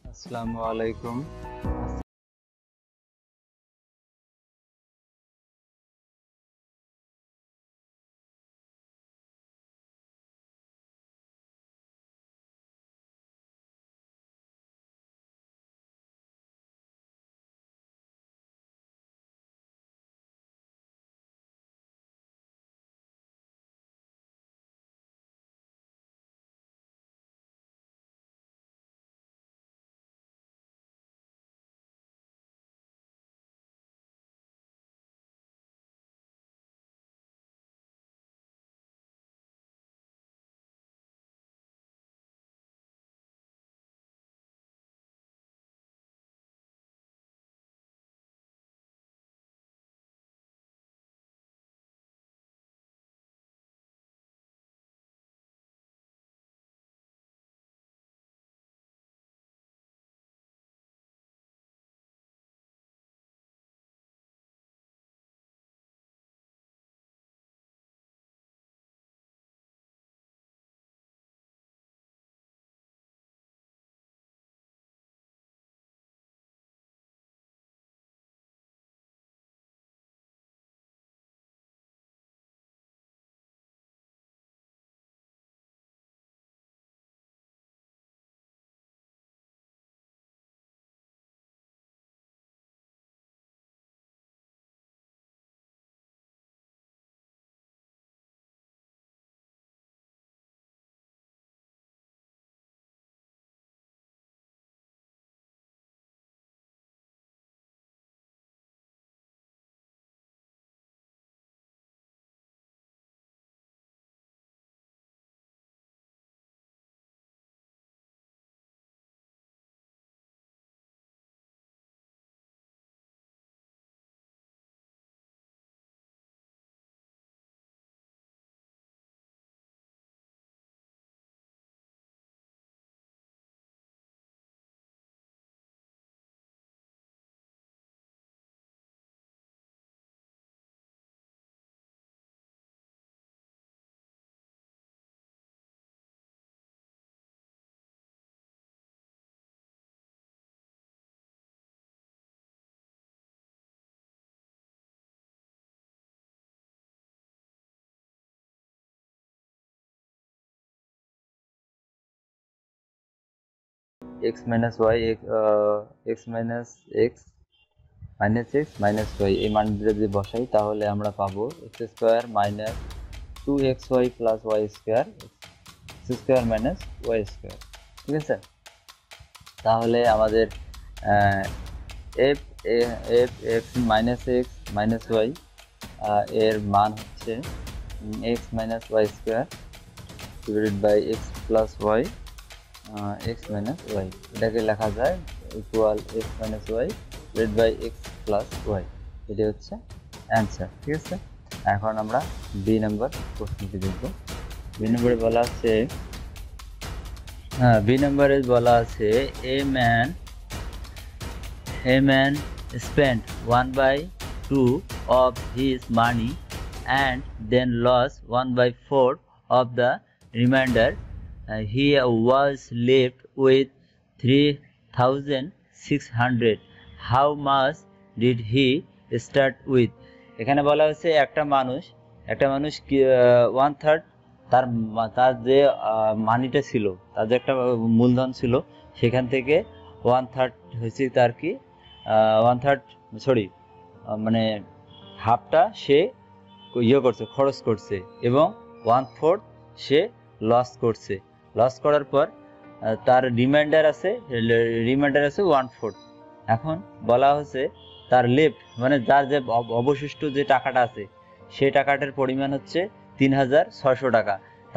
আসসালামু আলাইকুম। x minus y x minus x minus x minus y এই মানগুলো যদি বসাই তাহলে আমরা পাবো x square minus 2xy plus y square x square minus y square. ঠিক আছে, তাহলে আমাদের f f x minus x minus y এর মান হচ্ছে x minus y square divided by x plus y x minus y, এটাকে লেখা যায় equal x minus y divided by x plus y। এটা হচ্ছে অ্যান্সার। ঠিক আছে, এখন আমরা বি নাম্বার প্রশ্নটি দেখব। বি নম্বরে বলা আছে বি নম্বরে বলা আছে a man spent 1/2 of his money and then lost 1/4 of the remainder. He was left with 3,600. How much did he start with? এখানে বলা হয়েছে একটা মানুষ ওয়ান থার্ড তার যে মানিটা ছিল, তার যে একটা মূলধন ছিল, সেখান থেকে ওয়ান থার্ড হয়েছে তার কি মানে হাফটা সে খরচ করছে এবং 1/4 সে লস করার পর তার রিমাইন্ডার আছে 1/4। এখন বলা হচ্ছে তার লেফট মানে যার যে অবশিষ্ট যে টাকাটা আছে সেই টাকাটার পরিমাণ হচ্ছে 3,600 টাকা।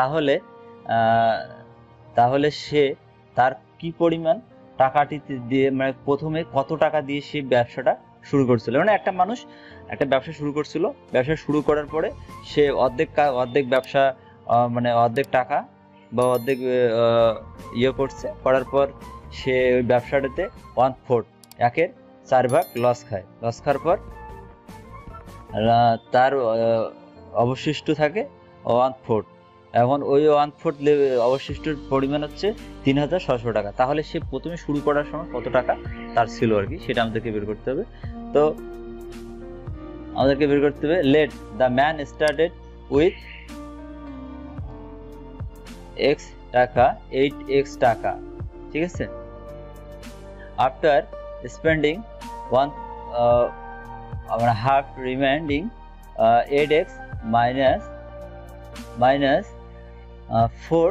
তাহলে সে তার কি পরিমাণ টাকাটি দিয়ে মানে প্রথমে কত টাকা দিয়ে সে ব্যবসাটা শুরু করছিল। মানে একটা মানুষ একটা ব্যবসা শুরু করছিল, ব্যবসা শুরু করার পরে সে অর্ধেক ব্যবসা মানে অর্ধেক টাকা বা অর্ধেক করার পর সে ওই ব্যবসাটাতে 1/4 4 ভাগ লস খাওয়ার পর তার অবশিষ্ট থাকে 1/4। এখন ওই 1/4 অবশিষ্ট পরিমাণ হচ্ছে 3600 টাকা। তাহলে সে প্রথমে শুরু করার সময় কত টাকা তার ছিল আর কি, সেটা আমাদেরকে বের করতে হবে। তো আমাদেরকে বের করতে হবে, let the man started with x টাকা, 8x টাকা, ঠিক আছে। আফটার স্পেন্ডিং ওয়ান আমরা half remaining 8x minus 4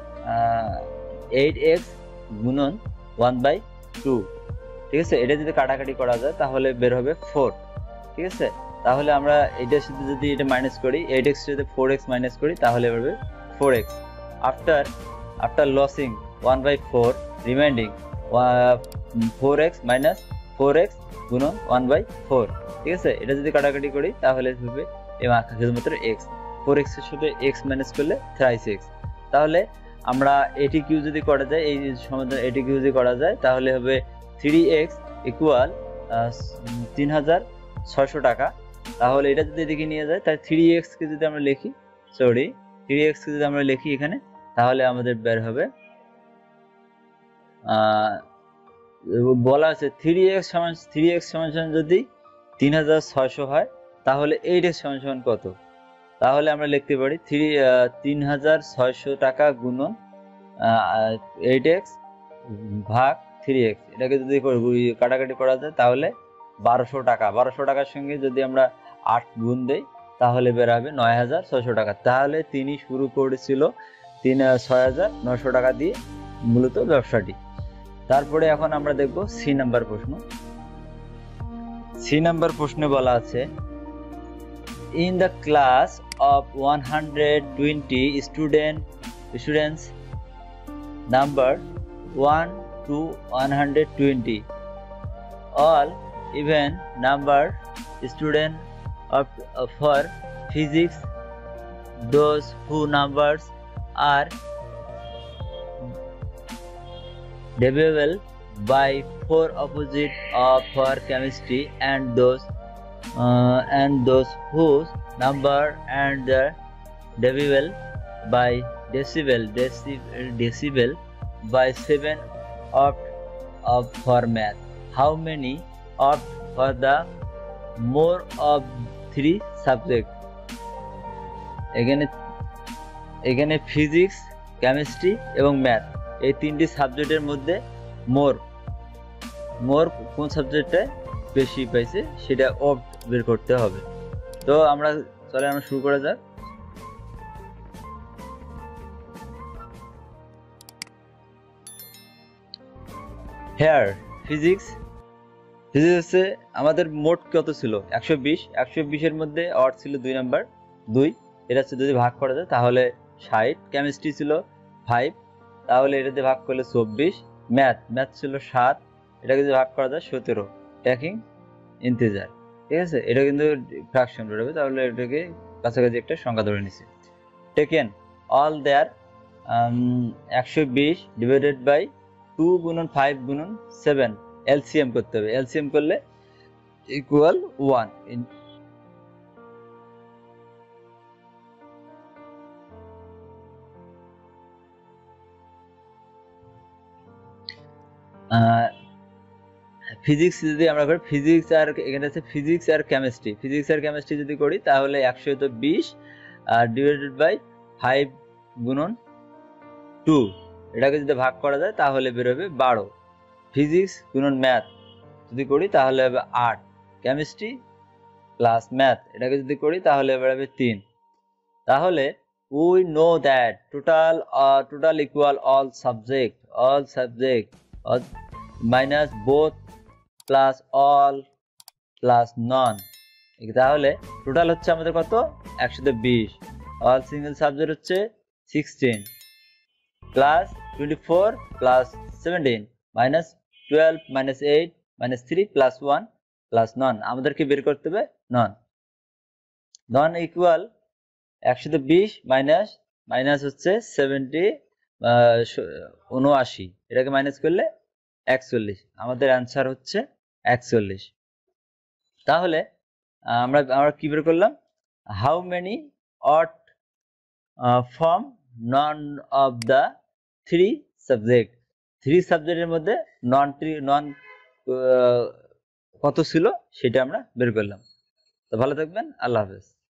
8x গুণন 1/2, ঠিক আছে। এটা যদি কাটাকাটি করা যায় তাহলে বের হবে 4, ঠিক আছে। তাহলে আমরা এটার সাথে যদি এটা মাইনাস করি, 8x যদি 4x মাইনাস করি তাহলে বেরোবে 4x। After losing 1/4 reminding 4x minus 4x গুণন 1/4, ঠিক আছে। এটা যদি কাটাকাটি করি তাহলে হবে শুধুমাত্র x, 4x এর সাথে x মাইনাস করলে thrice x। তাহলে আমরা এটি কিউ যদি করা যায়, এই সমাধান এটি কিউ যদি করা যায় তাহলে হবে 3x ইকুয়াল 3600 টাকা। তাহলে এটা যদি এদিকে নিয়ে যায়, তাই 3x কে যদি আমরা লিখি, 3x কে যদি আমরা লিখি এখানে, তাহলে আমাদের বের হবে বলা আছে 3x সমান যদি 3600 হয় তাহলে 8x সমান কত। তাহলে আমরা লিখতে পারি 3600 টাকা গুণন 8x ভাগ 3x। এটাকে যদি কাটাকাটি করা যায় তাহলে 1200 টাকা। 1200 টাকার সঙ্গে যদি আমরা 8 গুণ দেই তাহলে বের হবে 9600 টাকা। তাহলে তিনি শুরু করেছিল 6900 টাকা দিয়ে মূলত ব্যবসাটি। তারপরে এখন আমরা দেখব সি নাম্বার প্রশ্ন। সি নাম্বার প্রশ্নে বলা আছে, in the class of 120 students number 1 to 120, all even number student for physics, those whose numbers are divisible by 4 opposite for chemistry, and those whose number and the divisible by decibel by 7 of for math. How many opt for the more of 3 subject? এখানে physics, chemistry এবং math এই তিনটি সাবজেক্টের মধ্যে মোর কোন সাবজেক্টে বেশি পাইছে সেটা অপ্ট বের করতে হবে। তো আমরা শুরু করা যাক। হেয়ার ফিজিক্স হচ্ছে আমাদের মোট কত ছিল 120 এর মধ্যে অড ছিল 2 নাম্বার 2, এটা হচ্ছে যদি ভাগ করা যায় তাহলে 60। কেমিস্ট্রি ছিল 5, তাহলে এটাতে ভাগ করলে 24। ম্যাথ ছিল 7, এটা যদি ভাগ করা যায় 17। ট্যাকিং ইন্টিজার, ঠিক আছে, এটা কিন্তু ফ্র্যাকশন বেরোবে, তাহলে এটাকে কাছাকাছি একটা সংখ্যা ধরে নিছি। Taken all there 120 divided by 2 গুণন 5 গুণন 7, এলসিএম করতে হবে। এলসিএম করলে ইকুয়াল 1। ফিজিক্স যদি আমরা করি, ফিজিক্স আর এখানে আছে ফিজিক্স আর কেমিস্ট্রি যদি করি তাহলে 120 আর ডিভাইডেড বাই 5 গুণন 2, এটাকে যদি ভাগ করা যায় তাহলে বেরোবে 12। ফিজিক্স গুণন ম্যাথ যদি করি তাহলে হবে 8। কেমিস্ট্রি প্লাস ম্যাথ এটাকে যদি করি তাহলে বেরোবে 3। তাহলে we know that total equal all subject minus both plus all plus none. তাহলে টোটাল হচ্ছে আমাদের কত 120, অল সিঙ্গেল সাবজেক্ট হচ্ছে 16 plus 24 plus 17 minus 12 minus 8 minus 3 plus 1 plus none. আমাদেরকে বের করতে হবে নন ইকুয়াল 120 মাইনাস হচ্ছে 70 79, এটাকে মাইনাস করলে 41। আমাদের অ্যান্সার হচ্ছে 41। তাহলে আমরা কি বের করলাম, how many ought from none of the three subject. Three সাবজেক্টের মধ্যে নন কত ছিল সেটা আমরা বের করলাম। তো ভালো থাকবেন, আল্লাহ হাফেজ।